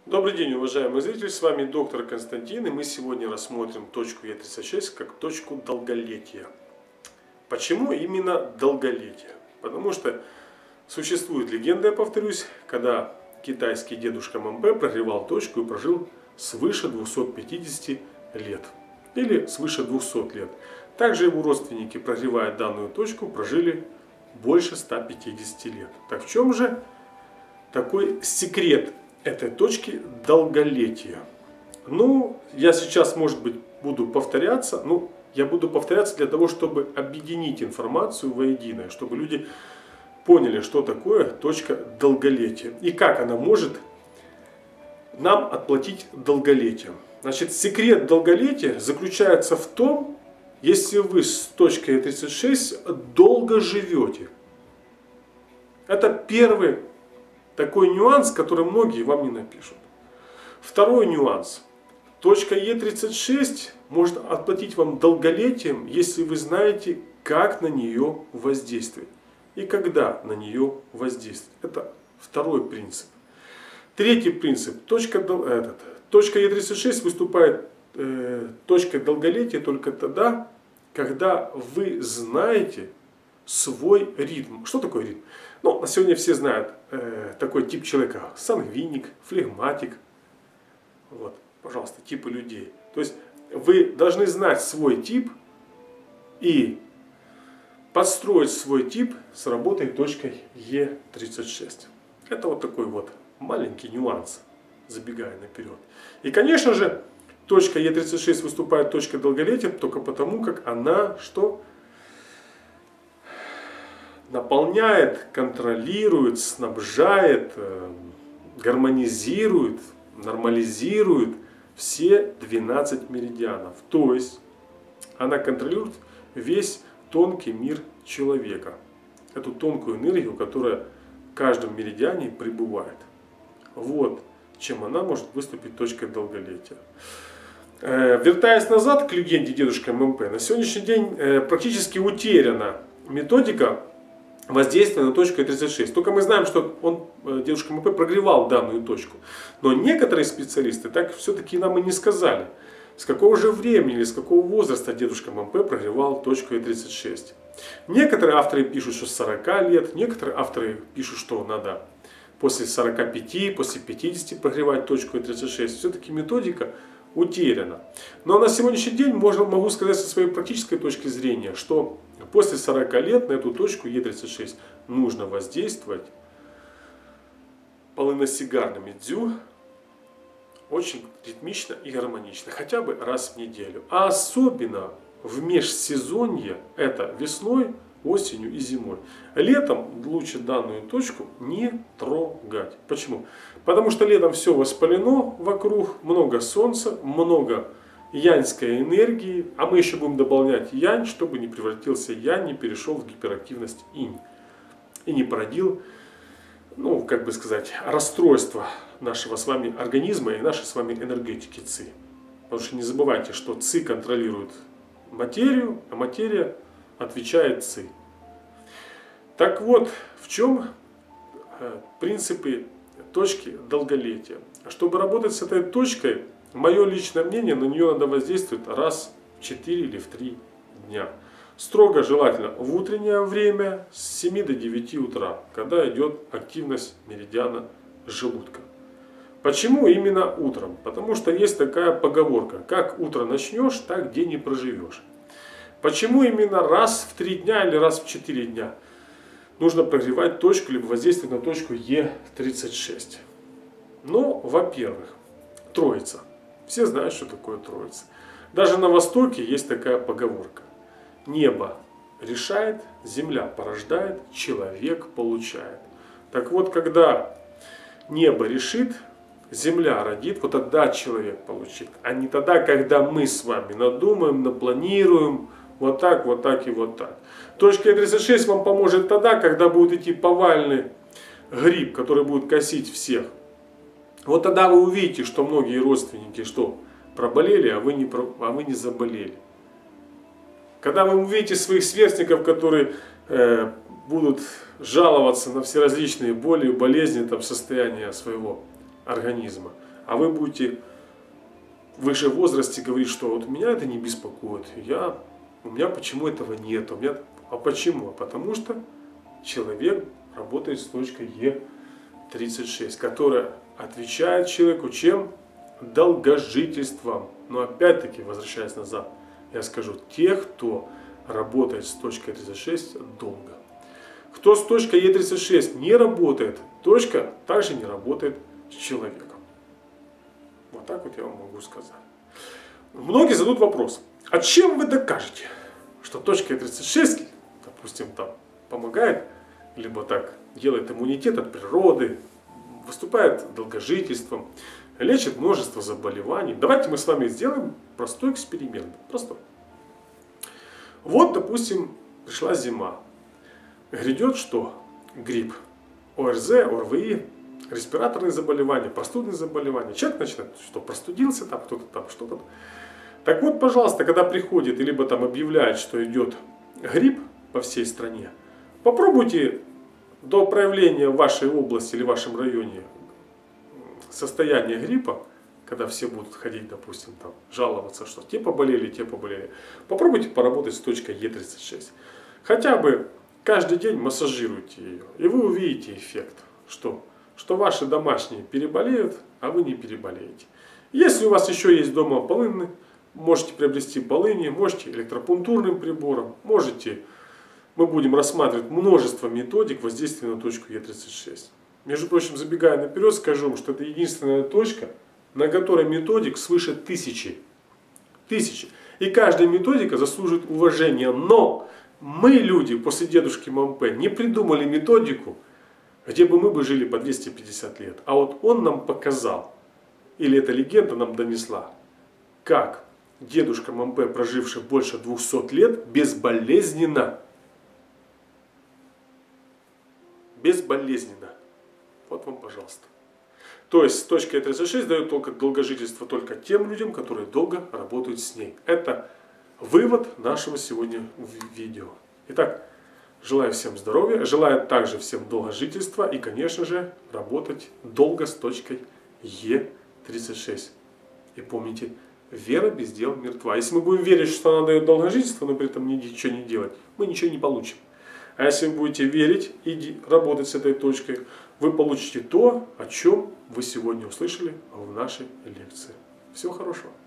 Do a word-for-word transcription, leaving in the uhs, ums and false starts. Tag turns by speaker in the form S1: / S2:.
S1: Добрый день, уважаемые зрители, с вами доктор Константин, и мы сегодня рассмотрим точку Е тридцать шесть как точку долголетия. Почему именно долголетие? Потому что существует легенда, я повторюсь, когда китайский дедушка Мэмпэ прогревал точку и прожил свыше двухсот пятидесяти лет. Или свыше двухсот лет. Также его родственники, прогревая данную точку, прожили больше ста пятидесяти лет. Так в чем же такой секрет этой точки долголетия? Ну, я сейчас, может быть, буду повторяться, ну, я буду повторяться для того, чтобы объединить информацию воедино, чтобы люди поняли, что такое точка долголетия и как она может нам отплатить долголетием. Значит, секрет долголетия заключается в том, если вы с точкой Е тридцать шесть долго живете. Это первый такой нюанс, который многие вам не напишут. Второй нюанс. Точка Е тридцать шесть может отплатить вам долголетием, если вы знаете, как на нее воздействовать и когда на нее воздействовать. Это второй принцип. Третий принцип. Точка, этот, точка Е тридцать шесть выступает э, точкой долголетия только тогда, когда вы знаете свой ритм. Что такое ритм? Ну, на сегодня все знают э, такой тип человека. Сангвиник, флегматик. Вот, пожалуйста, типы людей. То есть вы должны знать свой тип и подстроить свой тип с работой точкой Е тридцать шесть. Это вот такой вот маленький нюанс, забегая наперед. И, конечно же, точка Е тридцать шесть выступает точкой долголетия только потому, как она что? Наполняет, контролирует, снабжает, гармонизирует, нормализирует все двенадцать меридианов. То есть она контролирует весь тонкий мир человека. Эту тонкую энергию, которая в каждом меридиане пребывает. Вот чем она может выступить точкой долголетия. Вертаясь назад к легенде дедушка Мэмпэ, на сегодняшний день практически утеряна методика воздействия на точку Е тридцать шесть. Только мы знаем, что он, дедушка Мэмпэ, прогревал данную точку. Но некоторые специалисты так все-таки нам и не сказали, с какого же времени или с какого возраста дедушка Мэмпэ прогревал точку Е тридцать шесть. Некоторые авторы пишут, что с сорока лет, некоторые авторы пишут, что надо после сорока пяти, после пятидесяти прогревать точку Е тридцать шесть. Все-таки методика утеряна. Но на сегодняшний день можно, могу сказать со своей практической точки зрения, что после сорока лет на эту точку Е тридцать шесть нужно воздействовать полыносигарными дзю очень ритмично и гармонично, хотя бы раз в неделю. А особенно в межсезонье, это весной, осенью и зимой. Летом лучше данную точку не трогать. Почему? Потому что летом все воспалено вокруг, много солнца, много яньской энергии, а мы еще будем дополнять янь, чтобы не превратился янь, не перешел в гиперактивность инь и не породил, ну, как бы сказать, расстройство нашего с вами организма и нашей с вами энергетики ци. Потому что не забывайте, что ци контролирует материю, а материя отвечает ци. Так вот, в чем принципы точки долголетия? Чтобы работать с этой точкой, мое личное мнение, на нее надо воздействовать раз в четыре или в три дня. Строго желательно в утреннее время с семи до девяти утра, когда идет активность меридиана желудка. Почему именно утром? Потому что есть такая поговорка: как утро начнешь, так день и проживешь. Почему именно раз в три дня или раз в четыре дня нужно прогревать точку, либо воздействовать на точку Е тридцать шесть? Ну, во-первых, Троица. Все знают, что такое Троица. Даже на Востоке есть такая поговорка: небо решает, земля порождает, человек получает. Так вот, когда небо решит, земля родит, вот тогда человек получит. А не тогда, когда мы с вами надумаем, напланируем, вот так, вот так и вот так. Точка Е тридцать шесть вам поможет тогда, когда будет идти повальный грипп, который будет косить всех. Вот тогда вы увидите, что многие родственники что, проболели, а вы не, а вы не заболели. Когда вы увидите своих сверстников, которые э, будут жаловаться на всеразличные боли и болезни, там, состояния своего организма, а вы будете в выше возрасте говорить, что вот меня это не беспокоит, я, у меня почему этого нет, у меня, а почему? Потому что человек работает с точкой Е тридцать шесть, которая отвечает человеку чем? Долгожительством. Но опять-таки, возвращаясь назад, я скажу, тех, кто работает с точкой тридцать шесть долго. Кто с точкой Е тридцать шесть не работает, точка также не работает с человеком. Вот так вот я вам могу сказать. Многие задают вопрос, а чем вы докажете, что точка Е тридцать шесть, допустим, там помогает, либо так делает иммунитет от природы, выступает долгожительством, лечит множество заболеваний. Давайте мы с вами сделаем простой эксперимент. Простой. Вот, допустим, пришла зима. Грядет что? Грипп. ОРЗ, ОРВИ, респираторные заболевания, простудные заболевания. Человек начинает, что простудился, там кто-то там, что-то. Так вот, пожалуйста, когда приходит, либо там объявляет, что идет грипп по всей стране, попробуйте до проявления в вашей области или в вашем районе состояния гриппа, когда все будут ходить, допустим, там, жаловаться, что те поболели, те поболели, попробуйте поработать с точкой Е тридцать шесть. Хотя бы каждый день массажируйте ее, и вы увидите эффект, что, что ваши домашние переболеют, а вы не переболеете. Если у вас еще есть дома полыны, можете приобрести полыни, можете электропунктурным прибором, можете, мы будем рассматривать множество методик воздействия на точку Е тридцать шесть. Между прочим, забегая наперед, скажу вам, что это единственная точка, на которой методик свыше тысячи. Тысячи. И каждая методика заслуживает уважения. Но мы, люди, после дедушки Момпе, не придумали методику, где бы мы бы жили по двести пятьдесят лет. А вот он нам показал, или эта легенда нам донесла, как дедушка Момпе, проживший больше двухсот лет, безболезненно, безболезненно. Вот вам, пожалуйста. То есть точка Е тридцать шесть дает только долгожительство только тем людям, которые долго работают с ней. Это вывод нашего сегодня видео. Итак, желаю всем здоровья, желаю также всем долгожительства и, конечно же, работать долго с точкой Е тридцать шесть. И помните, вера без дел мертва. Если мы будем верить, что она дает долгожительство, но при этом ничего не делать, мы ничего не получим. А если вы будете верить и работать с этой точкой, вы получите то, о чем вы сегодня услышали в нашей лекции. Всего хорошего.